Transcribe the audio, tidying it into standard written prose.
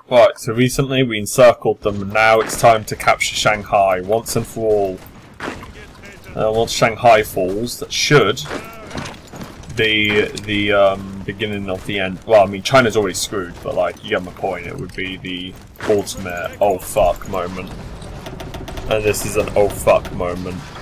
Right, so recently we encircled them, and now it's time to capture Shanghai once and for all. Once Shanghai falls, that should be the beginning of the end. Well, I mean, China's already screwed, but like, you get my point. It would be the ultimate oh fuck moment, and this is an oh fuck moment.